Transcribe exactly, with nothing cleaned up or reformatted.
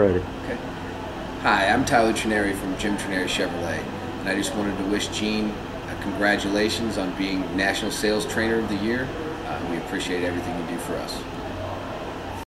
ready. Okay. Hi, I'm Tyler Trineri from Jim Trineri Chevrolet, and I just wanted to wish Gene uh, congratulations on being National Sales Trainer of the Year. Uh, we appreciate everything you do for us.